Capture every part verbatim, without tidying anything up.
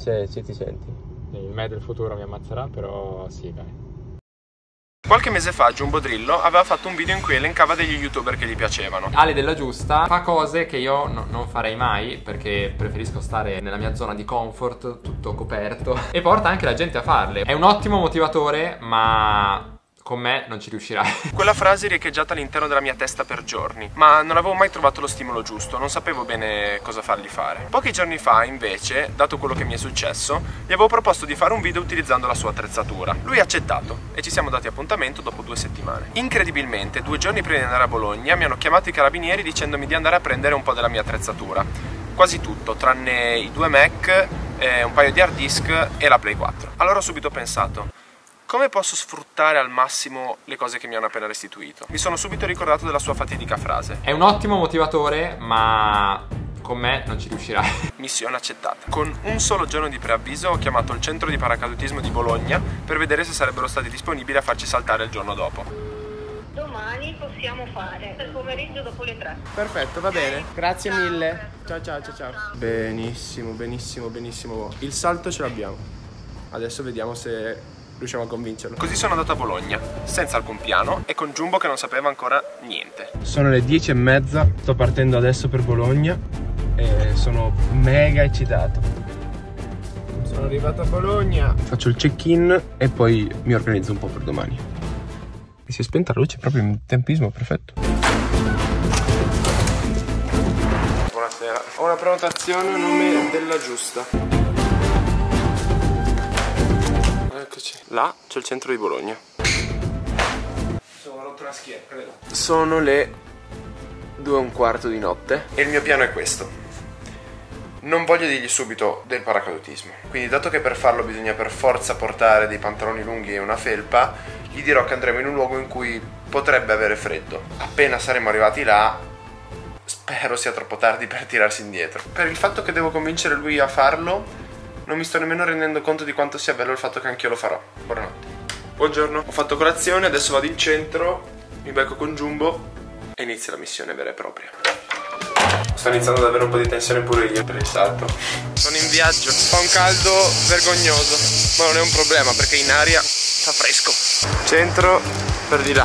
Se, se ti senti. Il me del futuro mi ammazzerà, però sì, dai. Qualche mese fa Jumbo Drillo aveva fatto un video in cui elencava degli youtuber che gli piacevano. Ale della Giusta fa cose che io no, non farei mai, perché preferisco stare nella mia zona di comfort, tutto coperto, e porta anche la gente a farle. È un ottimo motivatore, ma con me non ci riuscirai. Quella frase è riecheggiata all'interno della mia testa per giorni, ma non avevo mai trovato lo stimolo giusto, non sapevo bene cosa fargli fare. Pochi giorni fa, invece, dato quello che mi è successo, gli avevo proposto di fare un video utilizzando la sua attrezzatura. Lui ha accettato e ci siamo dati appuntamento dopo due settimane. Incredibilmente, due giorni prima di andare a Bologna mi hanno chiamato i carabinieri dicendomi di andare a prendere un po' della mia attrezzatura. Quasi tutto, tranne i due Mac, eh, un paio di hard disk e la Play quattro. Allora ho subito pensato: come posso sfruttare al massimo le cose che mi hanno appena restituito? Mi sono subito ricordato della sua fatidica frase. È un ottimo motivatore, ma con me non ci riuscirai. Missione accettata. Con un solo giorno di preavviso ho chiamato il centro di paracadutismo di Bologna per vedere se sarebbero stati disponibili a farci saltare il giorno dopo. Domani possiamo fare per pomeriggio dopo le tre. Perfetto, va bene. Grazie mille. Ciao ciao ciao ciao. Benissimo, benissimo, benissimo. Il salto ce l'abbiamo. Adesso vediamo se riusciamo a convincerlo. Così sono andato a Bologna, senza alcun piano e con Jumbo che non sapeva ancora niente. Sono le dieci e mezza, sto partendo adesso per Bologna e sono mega eccitato. Sono arrivato a Bologna. Faccio il check-in e poi mi organizzo un po' per domani. Mi si è spenta la luce proprio in tempismo perfetto. Buonasera. Ho una prenotazione a nome della Giusta. Eccoci. Là c'è il centro di Bologna. Sono rotto la schiena, credo. Sono le due e un quarto di notte E il mio piano è questo. Non voglio dirgli subito del paracadutismo, quindi dato che per farlo bisogna per forza portare dei pantaloni lunghi e una felpa, gli dirò che andremo in un luogo in cui potrebbe avere freddo. Appena saremo arrivati là, spero sia troppo tardi per tirarsi indietro. Per il fatto che devo convincere lui a farlo, non mi sto nemmeno rendendo conto di quanto sia bello il fatto che anch'io lo farò. Buonanotte. Buongiorno, ho fatto colazione, adesso vado in centro, mi becco con Jumbo e inizia la missione vera e propria. Sto iniziando ad avere un po' di tensione pure io per il salto. Sono in viaggio, fa un caldo vergognoso, ma non è un problema perché in aria fa fresco. Centro per di là.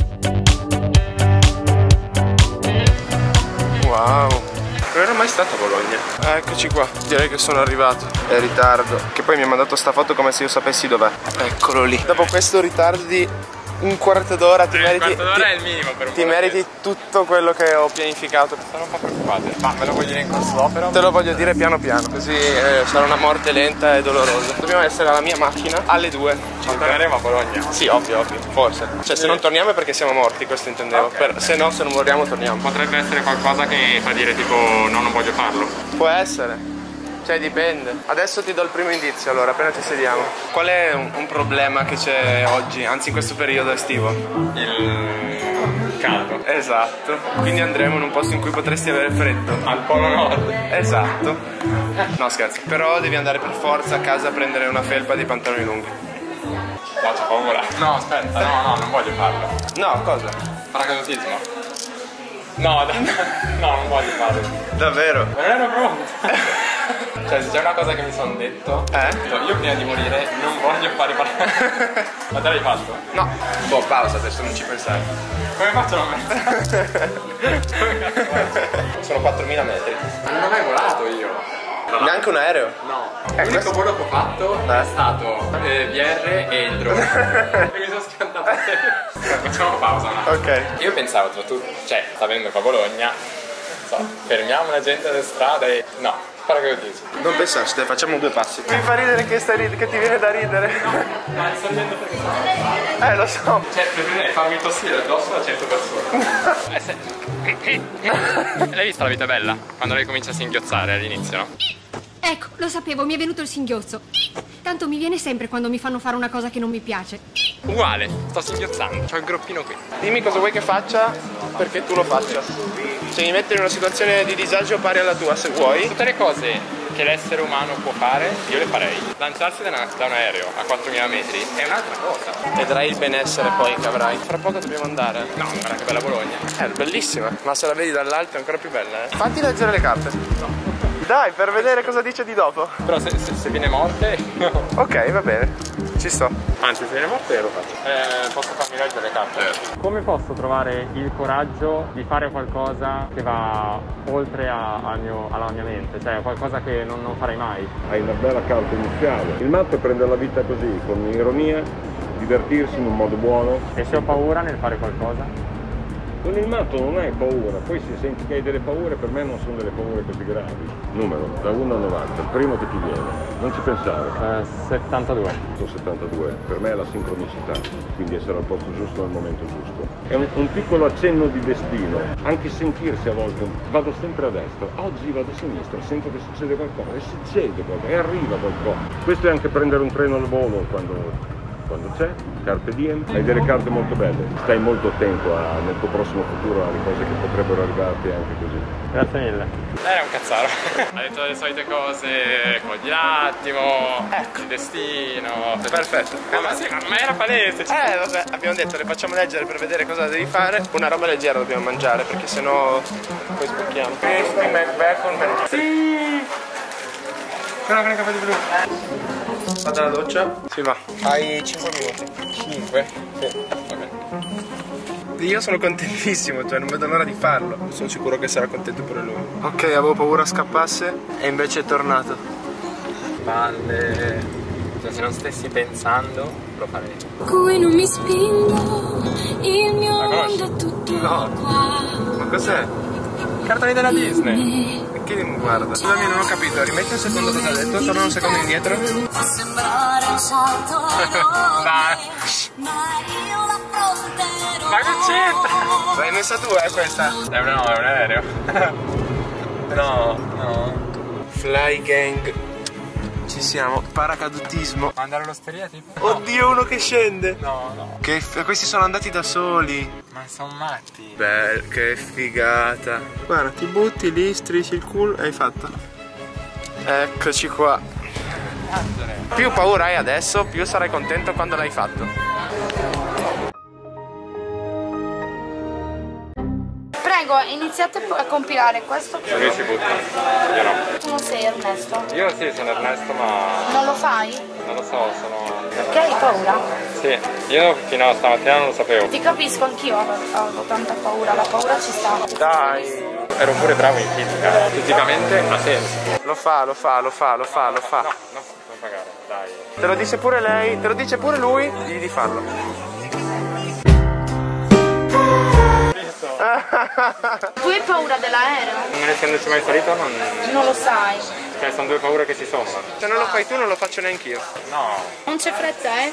Wow. Non ero mai stato a Bologna. Ah, eccoci qua, direi che sono arrivato. È in ritardo. Che poi mi ha mandato sta foto come se io sapessi dov'è. Eccolo lì. Dopo questo ritardo di un quarto d'ora ti eh, meriti. Un quarto d'ora ti, è il minimo per un Ti meriti tutto quello che ho pianificato. Sono un po' preoccupato. Ma me lo vuoi dire in corso d'opera? Te lo voglio dire piano piano, così eh, sarà una morte lenta e dolorosa. Dobbiamo essere alla mia macchina alle due. Ci torneremo a Bologna? Sì, ovvio, ovvio, forse. Cioè, se non torniamo è perché siamo morti, questo intendevo. Okay. Per, se no, se non moriamo, torniamo. Potrebbe essere qualcosa che fa dire tipo no, non voglio farlo. Può essere. Cioè, dipende. Adesso ti do il primo indizio, allora, appena ci sediamo. Qual è un, un problema che c'è oggi, anzi in questo periodo estivo? Il caldo. Esatto. Quindi andremo in un posto in cui potresti avere freddo. Al Polo Nord. Esatto. No, scherzo. Però devi andare per forza a casa a prendere una felpa e dei pantaloni lunghi. No, c'ho paura. No, aspetta, no, no, non voglio farlo. No, cosa? Paracadutismo. No, no, non voglio farlo. Davvero? Non ero pronto. Cioè, se c'è una cosa che mi sono detto, Eh? io prima di morire non voglio fare paracadutismo. Ma te l'hai fatto? No. Boh, pausa, adesso non ci pensare. Come faccio a non mettere? Sono quattromila metri. Ma non ho mai volato io. Neanche un aereo? No. Eh, L'unico questo- volo che ho fatto Eh? è stato eh, V R e il drone. E mi sono schiantato. Facciamo pausa un attimo. Ok. Io pensavo, tu, tu cioè, sta venendo qua a Bologna, so, fermiamo la gente alle strade e... No, paracadutismo. Non pensarci, dai, facciamo due passi. Mi fa ridere che, stai rid- che ti viene da ridere. Ma sto ridendo perché sono... Eh, lo so. Cioè, preferirei farmi tossire addosso a cento persone. Eh, se... L'hai vista La vita è bella? Quando lei comincia a singhiozzare all'inizio, no? Ecco, lo sapevo, mi è venuto il singhiozzo. Tanto mi viene sempre quando mi fanno fare una cosa che non mi piace. Uguale, sto singhiozzando, c'ho il groppino qui. Dimmi cosa vuoi che faccia perché tu lo faccia. Se mi metti in una situazione di disagio pari alla tua, se vuoi. Tutte le cose che l'essere umano può fare, io le farei. Lanciarsi da, una, da un aereo a quattromila metri è un'altra cosa. Vedrai il benessere poi che avrai. Fra poco dobbiamo andare. No, guarda che bella Bologna. È bellissima, ma se la vedi dall'alto è ancora più bella, eh. Fatti leggere le carte. No. Dai, per vedere cosa dice di dopo. Però se, se, se viene morte, no. Ok, va bene, ci sto. Anzi, se viene morte lo faccio. Eh, posso farmi leggere le carte? Come posso trovare il coraggio di fare qualcosa che va oltre a, al mio, alla mia mente? Cioè qualcosa che non, non farei mai? Hai una bella carta iniziale. Il matto prende la vita così, con ironia, divertirsi in un modo buono. E se ho paura nel fare qualcosa? Con il matto non hai paura, poi se senti che hai delle paure, per me non sono delle paure così gravi. Numero, da uno a novanta, il primo che ti viene. Non ci pensare. Eh, settantadue. Sono settantadue, per me è la sincronicità, quindi essere al posto giusto nel momento giusto. È un, un piccolo accenno di destino, anche sentirsi a volte, vado sempre a destra, oggi vado a sinistra, sento che succede qualcosa, e succede qualcosa, e arriva qualcosa. Questo è anche prendere un treno al volo quando... quando c'è, carpe diem, hai delle carte molto belle, stai molto attento a, nel tuo prossimo futuro alle cose che potrebbero arrivarti anche così. Grazie mille. Lei è un cazzaro. Ha detto le solite cose, cogli l'attimo, ecco. Il destino. Perfetto. Ma, ma, sì, ma, ma era palese. Eh vabbè, abbiamo detto, le facciamo leggere per vedere cosa devi fare. Una roba leggera dobbiamo mangiare, perché sennò poi sbocchiamo. Crispy McBacon. Sì! Però con i capelli blu. Vado alla doccia? Si va. Hai cinque minuti. cinque? Sì. Va bene. Io sono contentissimo, cioè non vedo l'ora di farlo. Sono sicuro che sarà contento pure lui. Ok, avevo paura scappasse e invece è tornato. Palle. Cioè, se non stessi pensando, lo farei. Cui non mi spingo, il mio La conosci? mondo è tutto No. qua. Ma cos'è? Cartoni della Disney. Che mi guarda? Scusami, non ho capito. Rimetti un secondo cosa ha detto, torna un secondo indietro. Può sembrare un salto Dai. ma io l'affronterò. Ma che c'entra? L'hai messa tu, eh, questa? È un, no, è un aereo. No, no. Fly Gang. Ci siamo. Paracadutismo. Ma andare all'osteria tipo? Oddio, uno che scende. No, no. Che f- questi sono andati da soli. Ma sono matti. Beh, che figata. Guarda, ti butti lì, strisci il culo e hai fatto. Eccoci qua. Più paura hai adesso, più sarai contento quando l'hai fatto. Prego, iniziate a compilare questo. Lui si butta. Io no. Tu non sei Ernesto? Io sì, sono Ernesto, ma Non lo fai? non lo so, sono... Perché hai paura? Sì, io fino a stamattina non lo sapevo. Ti capisco, anch'io avevo, avevo tanta paura, la paura ci sta. Dai. Ero pure bravo in fisica. Fisicamente ha senso. Lo fa, lo fa, lo fa, lo fa, lo fa. No, no, non pagare, dai. Te lo dice pure lei, te lo dice pure lui, digli di farlo. Tu hai paura dell'aereo? Non essendoci mai salito non... Non lo sai. Cioè sono due paure che si sommano. Se non lo fai tu non lo faccio neanch'io. No. Non c'è fretta, eh?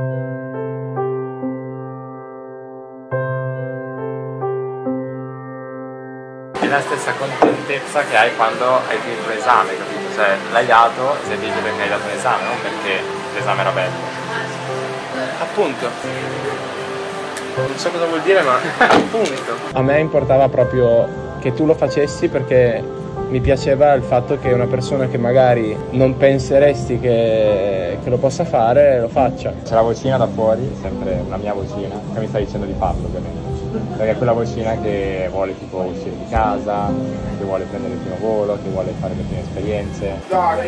È la stessa contentezza che hai quando hai finito l'esame, capito? Cioè l'hai dato e sei felice perché hai dato l'esame, non perché l'esame era bello. Appunto. Non so cosa vuol dire, ma appunto. A me importava proprio che tu lo facessi perché mi piaceva il fatto che una persona che magari non penseresti che, che lo possa fare, lo faccia. C'è la vocina da fuori, sempre una mia vocina, che mi sta dicendo di farlo ovviamente. Perché è quella vocina che vuole tipo uscire di casa, che vuole prendere il primo volo, che vuole fare le prime esperienze.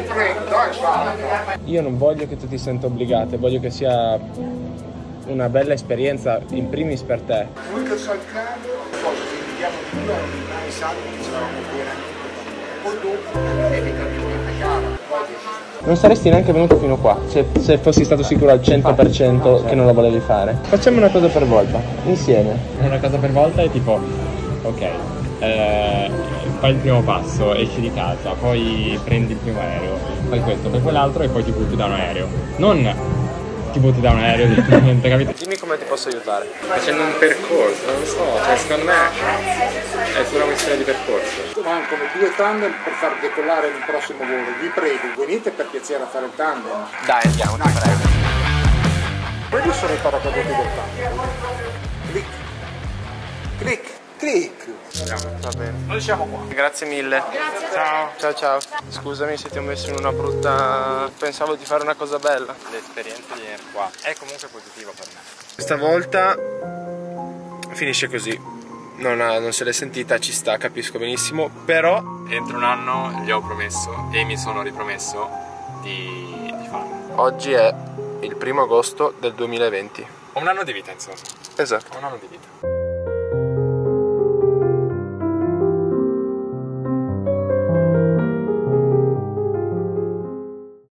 Io non voglio che tu ti senta obbligata, voglio che sia una bella esperienza in primis per te. Noi che saltiamo, cosa ci vediamo di più, i salti ce l'avamo bene, poi dopo inevitabilmente gara. Non saresti neanche venuto fino qua se, se fossi stato sicuro al cento per cento che non lo volevi fare. Facciamo una cosa per volta, insieme. Una cosa per volta è tipo, ok, eh, fai il primo passo, esci di casa, poi prendi il primo aereo, fai questo, fai quell'altro e poi ti butti da un aereo. Non ti butti da un aereo direttamente, capito? Dimmi come ti posso aiutare. Facendo un percorso, non lo so, cioè secondo me è solo una questione di percorso. Mancano due tandem per far decollare il prossimo volo. Vi prego, venite per piacere a fare il tandem. Dai, andiamo, ti prego. Quelli sono i paracaduti del tandem. Clic, clic, clic. Va bene. Noi siamo qua. Grazie mille. Grazie. Ciao. Ciao ciao. Scusami se ti ho messo in una brutta... Pensavo di fare una cosa bella. L'esperienza di venire qua è comunque positiva per me. Questa volta finisce così. non, ha, non se l'è sentita, ci sta, capisco benissimo, però entro un anno gli ho promesso e mi sono ripromesso di, di farlo. Oggi è il primo agosto del duemilaventi. Ho un anno di vita, insomma. Esatto. Ho un anno di vita.